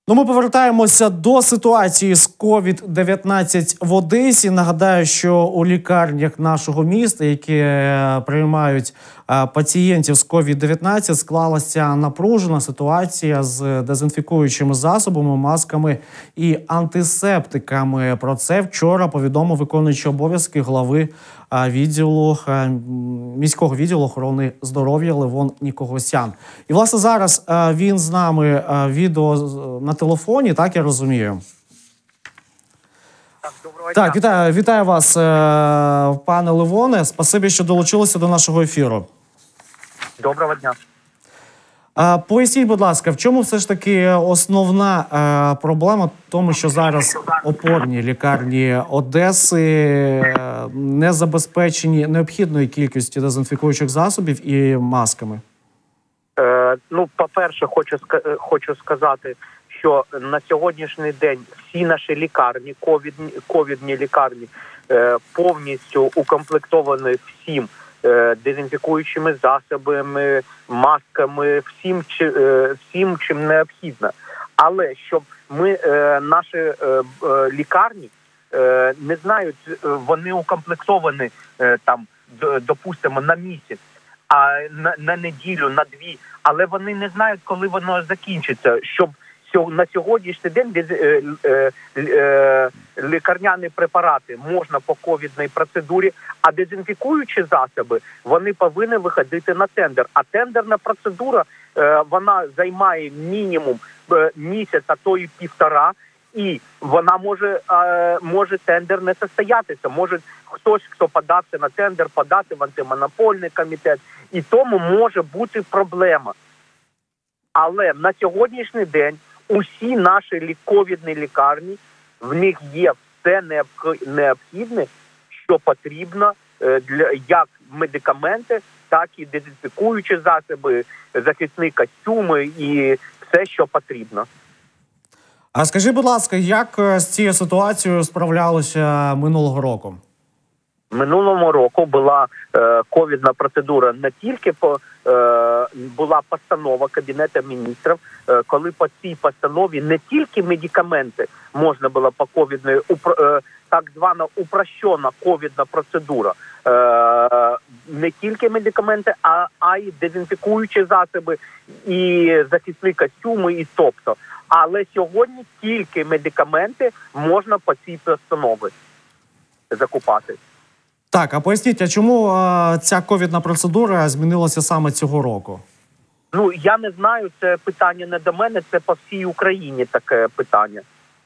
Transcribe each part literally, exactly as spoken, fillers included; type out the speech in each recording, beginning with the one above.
Ну, ми повертаємося до ситуації з ковід дев'ятнадцять в Одесі. Нагадаю, що у лікарнях нашого міста, які е, приймають е, пацієнтів з ковід дев'ятнадцять, склалася напружена ситуація з дезінфікуючими засобами, масками і антисептиками. Про це вчора повідомив виконуючий обов'язки глави е, відділу е, міського відділу охорони здоров'я Левон Нікогосян. І, власне, зараз е, він з нами е, відео на телефоні, так я розумію. Так, доброго Так, дня. вітаю, вітаю вас, е, пане Левоне. Спасибі, що долучилися до нашого ефіру. Доброго дня. Е, поясніть, будь ласка, в чому все ж таки основна е, проблема в тому, що зараз опорні лікарні Одеси е, не забезпечені необхідною кількістю дезінфікуючих засобів і масками? Е, ну, по-перше, хочу, хочу сказати, що на сьогоднішній день всі наші лікарні, ковідні, ковідні лікарні, е, повністю укомплектовані всім е, дезінфікуючими засобами, масками, всім, чи, е, всім чим необхідно. Але щоб ми, е, наші е, е, лікарні, е, не знають, вони укомплектовані е, там, допустимо, на місяць, а на, на неділю, на дві, але вони не знають, коли воно закінчиться, щоб на сьогоднішній день е, е, е, лікарняні препарати можна по ковідній процедурі, а дезінфікуючі засоби, вони повинні виходити на тендер. А тендерна процедура, е, вона займає мінімум е, місяць, а то і півтора, і вона може, е, може тендер не состоятися. Може хтось, хто подався на тендер, подати в антимонопольний комітет. І тому може бути проблема. Але на сьогоднішній день усі наші ковідні лікарні, в них є все необхідне, що потрібно для як медикаменти, так і дезінфікуючі засоби, захисні костюми і все, що потрібно. А скажіть, будь ласка, як з цією ситуацією справлялися минулого року? Минулого року була е, ковідна процедура не тільки по е, була постанова Кабінету міністрів, е, коли по цій постанові не тільки медикаменти можна було по ковідної, е, так звана упрощена ковідна процедура, е, не тільки медикаменти, а, а й дезінфікуючі засоби, і захисні костюми, і тобто. Але сьогодні тільки медикаменти можна по цій постанові закупати. Так, а поясніть, а чому а, ця ковідна процедура змінилася саме цього року? Ну, я не знаю, це питання не до мене, це по всій Україні таке питання.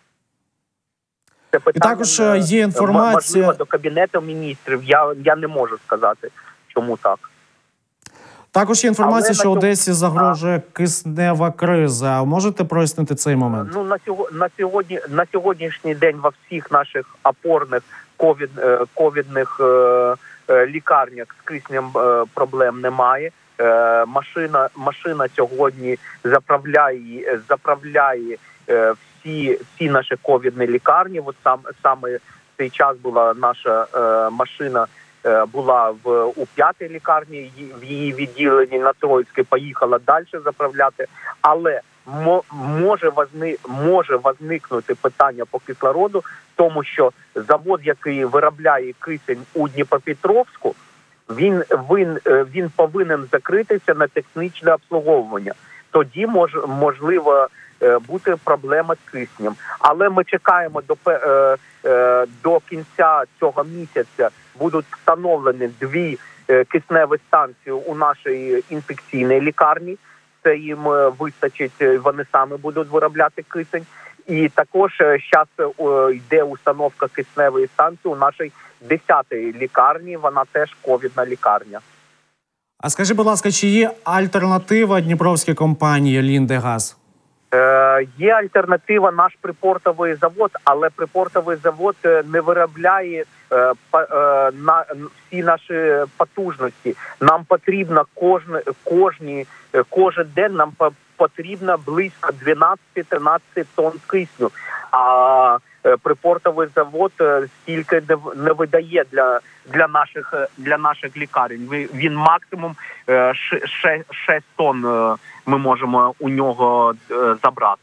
Це питання, і також є інформація... можливо, до Кабінету міністрів, я, я не можу сказати, чому так. Також є інформація, Але що на... Одесі загрожує а... киснева криза. Можете прояснити цей момент? Ну, на, сьогодні, на, сьогодні, на сьогоднішній день во всіх наших опорних ковід, ковідних е, е, лікарнях з киснем е, проблем немає. Е, машина, машина сьогодні заправляє, заправляє е, всі, всі наші ковідні лікарні. От сам, саме в цей час була наша е, машина, е, була в, у п'ятій лікарні, в її відділенні на Троїцькій, поїхала далі заправляти. Але може, возни, може возникнути питання по кислороду, тому що завод, який виробляє кисень у Дніпропетровську, він, він, він повинен закритися на технічне обслуговування. Тоді мож, можливо бути проблема з киснем. Але ми чекаємо до, до кінця цього місяця будуть встановлені дві кисневі станції у нашій інфекційній лікарні. Це їм вистачить, вони самі будуть виробляти кисень. І також зараз йде установка кисневої станції у нашій десятій лікарні, вона теж ковідна лікарня. А скажи, будь ласка, чи є альтернатива дніпровській компанії «Ліндегаз»? Е, є альтернатива, наш припортовий завод, але припортовий завод не виробляє е, па, е, на всі наші потужності. Нам потрібно кожне, кожні, кожен день нам потрібно близько дванадцять-тринадцять тонн кисню. А е, припортовий завод стільки не, не видає для, для, наших, для наших лікарень. Він максимум е, шість тонн е, ми можемо у нього е, забрати.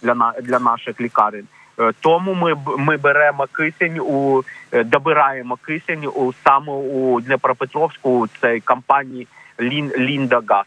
для на для наших лікарень. Тому ми ми беремо кисень у добираємо кисень у саме у Дніпропетровську цій компанії Лін, Ліндагаз.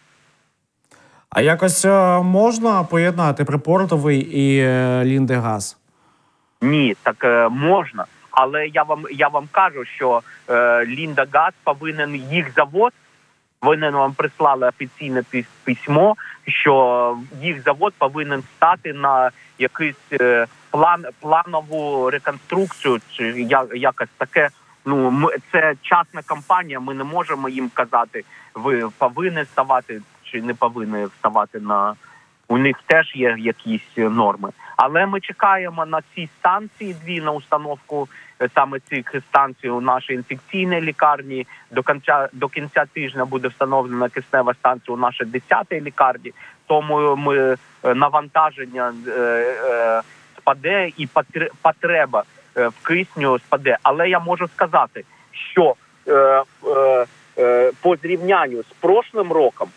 А якось можна поєднати припортовий і Ліндагаз? Ні, так можна. Але я вам я вам кажу, що е, Ліндагаз повинен, їх завод, вони вам прислали офіційне письмо, що їх завод повинен стати на якийсь е, план, планову реконструкцію, чи як, якось таке. Ну, ми, це частна компанія, ми не можемо їм казати, ви повинні ставати чи не повинні вставати на... У них теж є якісь норми. Але ми чекаємо на ці станції, дві на установку саме цих станцій у нашій інфекційній лікарні. До кінця, до кінця тижня буде встановлена киснева станція у нашій десятій лікарні. Тому ми навантаження е, е, спаде і потреба е, в кисню спаде. Але я можу сказати, що е, е, е, по зрівнянню з прошлим роком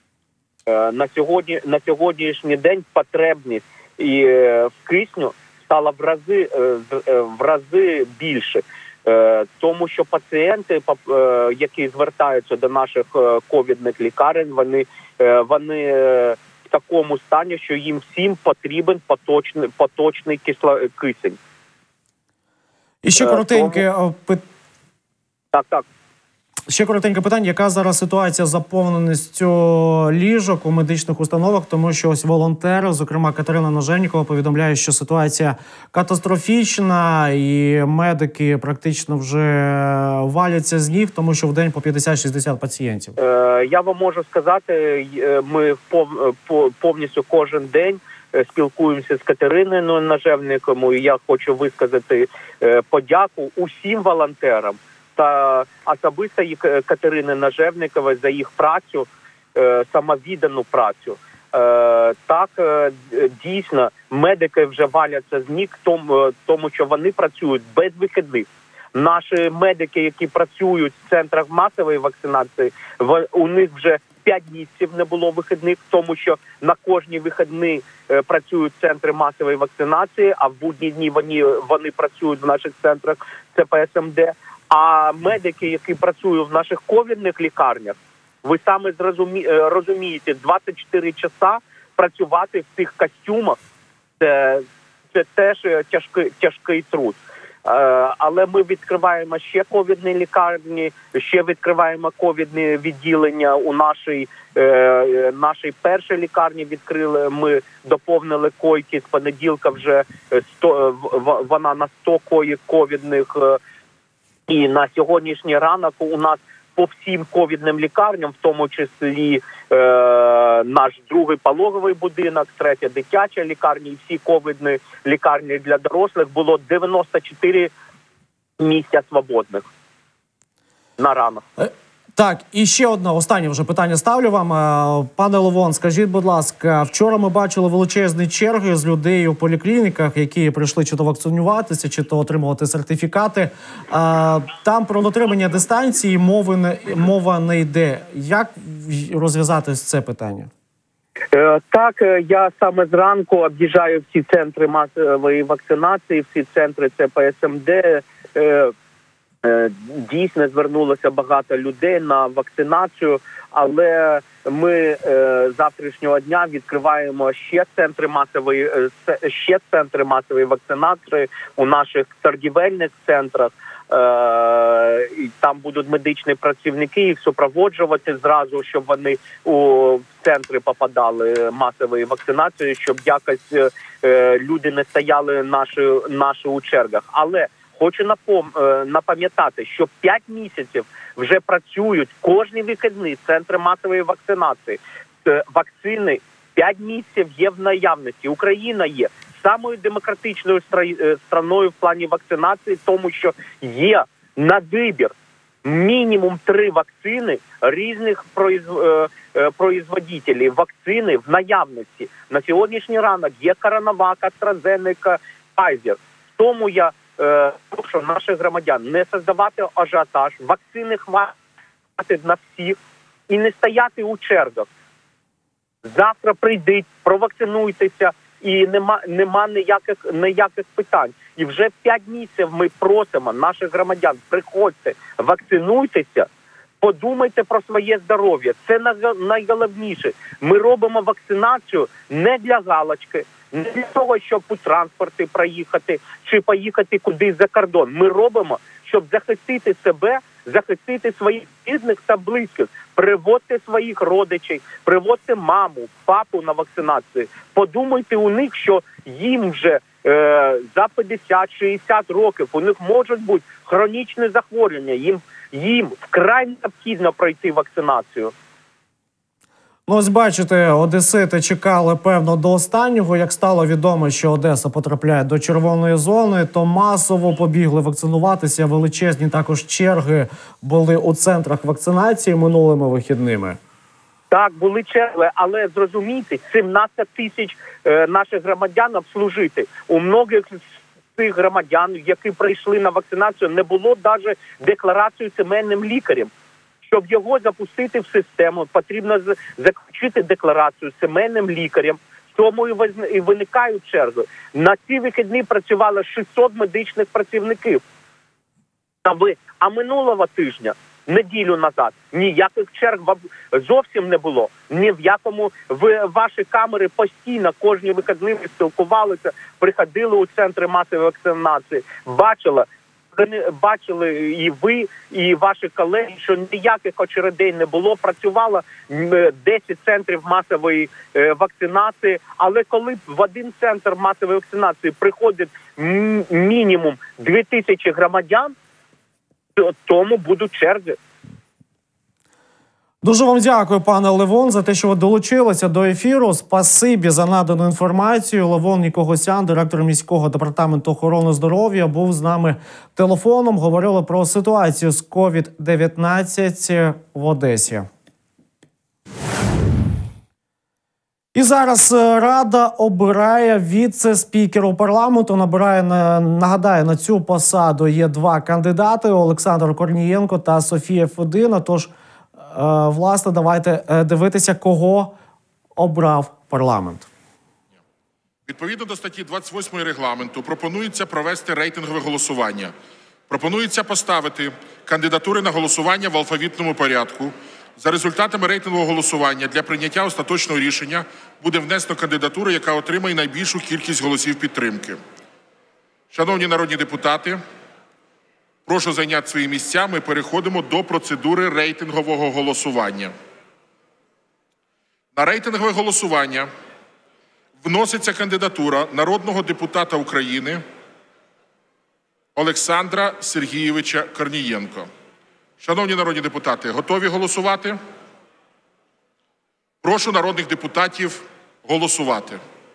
на сьогодні, на сьогоднішній день потребність і в кисню стала в рази, в рази більше. Тому що пацієнти, які звертаються до наших ковідних лікарень, вони, вони в такому стані, що їм всім потрібен поточний, поточний кисло, кисень. І ще коротеньке Тому... пит... Так, так. Ще коротеньке питання, яка зараз ситуація з заповненістю ліжок у медичних установах, тому що ось волонтери, зокрема Катерина Ножевнікова, повідомляє, що ситуація катастрофічна і медики практично вже валяться з ніг, тому що в день по п'ятдесят-шістдесят пацієнтів. Е, я вам можу сказати, ми пов, повністю кожен день спілкуємося з Катериною Ножевніковою, і я хочу висказати подяку усім волонтерам та особисто Катерини Ножевнікової за їх працю, самовіддану працю. Так, дійсно, медики вже валяться з ніг, тому, тому що вони працюють без вихідних. Наші медики, які працюють в центрах масової вакцинації, у них вже п'ять місяців не було вихідних, тому що на кожні вихідні працюють центри масової вакцинації, а в будні дні вони, вони працюють в наших центрах Це Пе Ес Ем Де. А медики, які працюють в наших ковідних лікарнях, ви саме зрозумі... розумієте, двадцять чотири часа працювати в цих костюмах, це, це теж тяжкий, тяжкий труд. Е, але ми відкриваємо ще ковідні лікарні, ще відкриваємо ковідні відділення у нашій, е, нашій першій лікарні відкрили. Ми доповнили койки, з понеділка вже сто, вона на сто коїк ковідних. І на сьогоднішній ранок у нас по всім ковідним лікарням, в тому числі е, наш другий пологовий будинок, третя дитяча лікарня і всі ковідні лікарні для дорослих, було дев'яносто чотири місця свободних на ранок. Так, і ще одне, останнє вже питання ставлю вам. Пане Левон, скажіть, будь ласка, вчора ми бачили величезні черги з людей у поліклініках, які прийшли чи то вакцинуватися, чи то отримувати сертифікати. Там про дотримання дистанції мови не, мова не йде. Як розв'язати це питання? Так, я саме зранку об'їжджаю всі центри масової вакцинації, всі центри Це Пе Ес Ем Де. Дійсно звернулося багато людей на вакцинацію, але ми е, завтрашнього дня відкриваємо ще центри масової е, ще центри масової вакцинації у наших торгівельних центрах. Е, і там будуть медичні працівники їх супроводжувати зразу, щоб вони у центри попадали масової вакцинації, щоб якось е, люди не стояли наші, наші у чергах. Але хочу напом... напам'ятати, що п'ять місяців вже працюють кожні вихідні центри масової вакцинації. Вакцини п'ять місяців є в наявності. Україна є самою демократичною страною в плані вакцинації, тому що є на вибір мінімум три вакцини різних производителів. Вакцини в наявності. На сьогоднішній ранок є CoronaVac, AstraZeneca, Pfizer. Тому я прошу наших громадян не создавати ажіотаж, вакцини хватить на всіх і не стояти у чергах. Завтра прийдіть, провакцинуйтеся, і нема, нема ніяких, ніяких питань. І вже п'ять місяців ми просимо наших громадян, приходьте, вакцинуйтеся, подумайте про своє здоров'я. Це найголовніше. Ми робимо вакцинацію не для галочки, не для того, щоб у транспорті проїхати чи поїхати кудись за кордон. Ми робимо, щоб захистити себе, захистити своїх рідних та близьких. Приводьте своїх родичів, приводьте маму, папу на вакцинацію. Подумайте у них, що їм вже е, за п'ятдесят-шістдесят років, у них можуть бути хронічні захворювання, їм, їм вкрай необхідно пройти вакцинацію. Ну, ось бачите, одесити чекали, певно, до останнього. Як стало відомо, що Одеса потрапляє до червоної зони, то масово побігли вакцинуватися. Величезні також черги були у центрах вакцинації минулими вихідними. Так, були черги, але зрозумійте, сімнадцять тисяч е, наших громадян обслужити. У многих з цих громадян, які прийшли на вакцинацію, не було навіть декларації сімейним лікарем. Щоб його запустити в систему, потрібно заключити декларацію з сімейним лікарем. Тому і виникають черги. На ці вихідні працювало шістсот медичних працівників. А минулого тижня, неділю назад, ніяких черг зовсім не було. Ні в якому ви, ваші камери постійно кожні вихідні спілкувалися, приходили у центри масової вакцинації, бачили, бачили і ви, і ваші колеги, що ніяких очередей не було, працювало десять центрів масової вакцинації, але коли в один центр масової вакцинації приходить мінімум дві тисячі громадян, то тому будуть черги. Дуже вам дякую, пане Левон, за те, що ви долучилися до ефіру. Спасибі за надану інформацію. Левон Нікогосян, директор міського департаменту охорони здоров'я, був з нами телефоном. Говорили про ситуацію з ковід дев'ятнадцять в Одесі. І зараз Рада обирає віце-спікеру парламенту. Набирає, нагадаю, на цю посаду є два кандидати – Олександр Корнієнко та Софія Федина. Тож, власне, давайте дивитися, кого обрав парламент. Відповідно до статті двадцять восьмої регламенту пропонується провести рейтингове голосування. Пропонується поставити кандидатури на голосування в алфавітному порядку. За результатами рейтингового голосування для прийняття остаточного рішення буде внесено кандидатуру, яка отримає найбільшу кількість голосів підтримки. Шановні народні депутати, прошу зайняти свої місця. Ми переходимо до процедури рейтингового голосування. На рейтингове голосування вноситься кандидатура народного депутата України Олександра Сергійовича Корнієнка. Шановні народні депутати, готові голосувати? Прошу народних депутатів голосувати.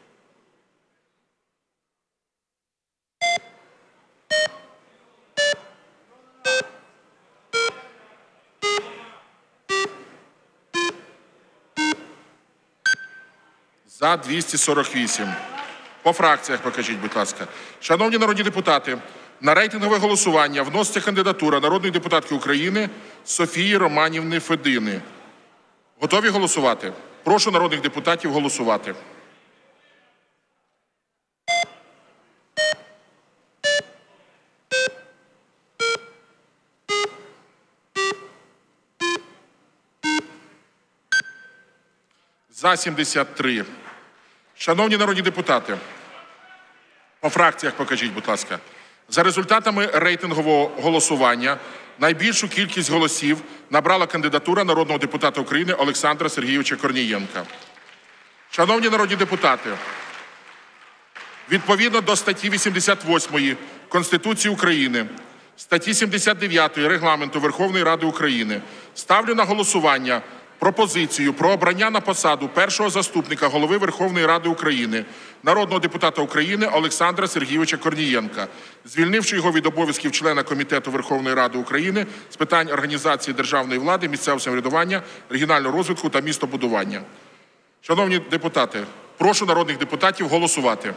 За двісті сорок вісім. По фракціях покажіть, будь ласка. Шановні народні депутати, на рейтингове голосування вноситься кандидатура народної депутатки України Софії Романівни Федини. Готові голосувати? Прошу народних депутатів голосувати. За сімдесят три. Шановні народні депутати, по фракціях покажіть, будь ласка. За результатами рейтингового голосування найбільшу кількість голосів набрала кандидатура народного депутата України Олександра Сергійовича Корнієнка. Шановні народні депутати, відповідно до статті вісімдесят восьмої Конституції України, статті сімдесят дев'ятої Регламенту Верховної Ради України ставлю на голосування пропозицію про обрання на посаду першого заступника Голови Верховної Ради України народного депутата України Олександра Сергійовича Корнієнка, звільнивши його від обов'язків члена Комітету Верховної Ради України з питань організації державної влади, місцевого самоврядування, регіонального розвитку та містобудування. Шановні депутати, прошу народних депутатів голосувати.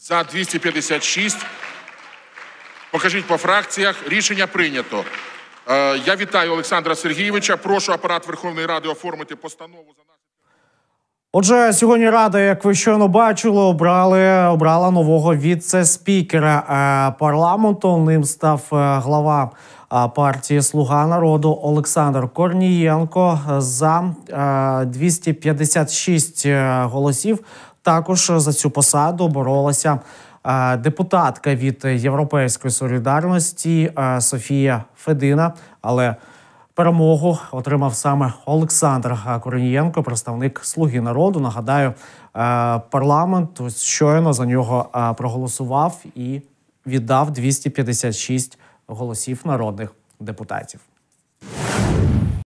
За двісті п'ятдесят шість. Покажіть по фракціях. Рішення прийнято. Е, Я вітаю Олександра Сергійовича. Прошу Апарат Верховної Ради оформити постанову за наслідками. Отже, сьогодні Рада, як ви щойно бачили, обрали, обрала нового віце-спікера е, парламенту. Ним став е, глава е, партії «Слуга народу» Олександр Корнієнко. За е, двісті п'ятдесят шість голосів також за цю посаду боролася е, депутатка від «Європейської солідарності» е, Софія Федина. Але перемогу отримав саме Олександр Корнієнко, представник «Слуги народу». Нагадаю, парламент ось щойно за нього проголосував і віддав двісті п'ятдесят шість голосів народних депутатів.